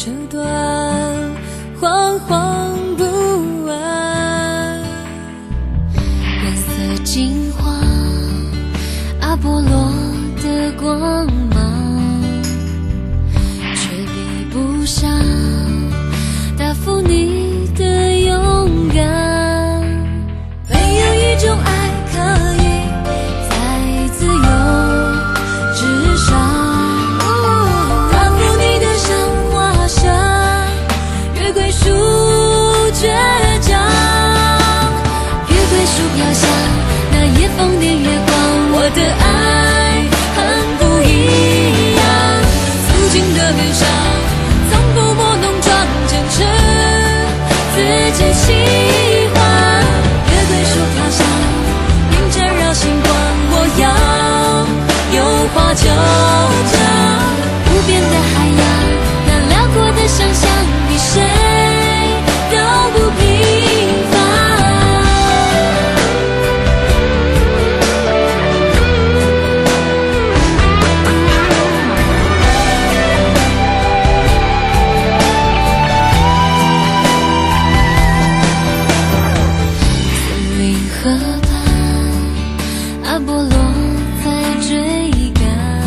这段惶惶不安。颜色金黄，阿波罗的光芒，却比不上答复你的勇敢。没有一种爱可以在自由之上，答复你的像华沙，越归属倔强，越归属飘香，那夜风点月光，我的爱很不一样。素净的脸上，从不摸弄装坚持自己喜欢，越归属飘香，并缠绕星光，我要有话就讲。无边的海洋，那辽阔的想象，比谁都不平凡。森林河畔，阿波罗在追赶，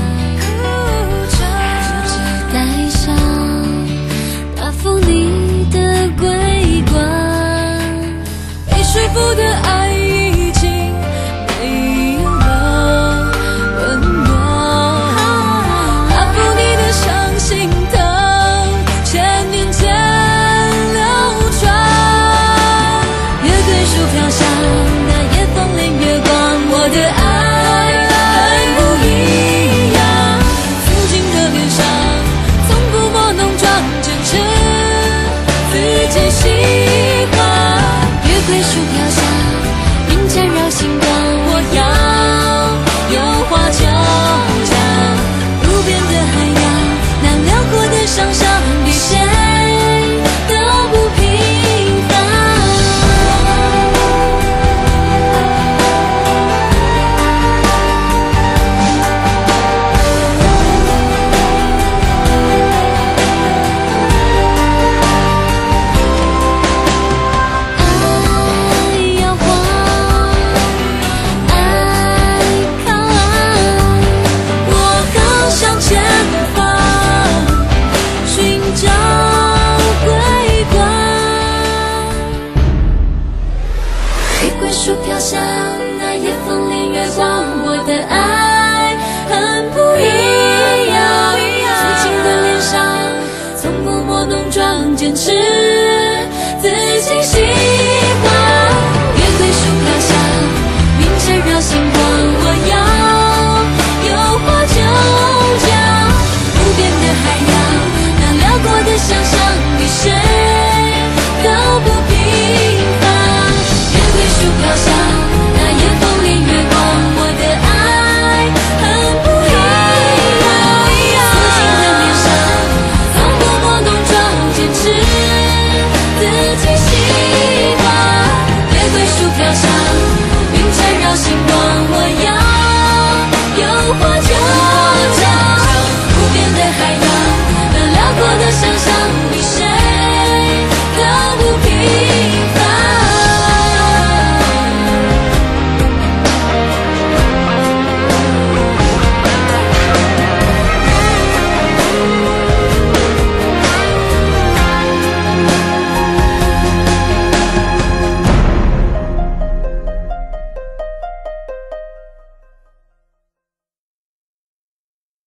自己带上答复你的桂冠。被说服的爱已经没有了温暖，答复你的伤心疼，千年间流传。越归属飘香，那夜风连月光，我的爱很不一样。素净的脸上，从不摸弄装坚持自己喜欢，越归属飘香，并缠绕星光，我要有话就讲。无边的海洋，那辽阔的想象，比谁都不平凡。爱摇晃，爱靠岸，我更向前方，寻找归馆。越归属飘香，那夜风连月光，我的爱很不一样。素净的脸上，从不摸弄装坚持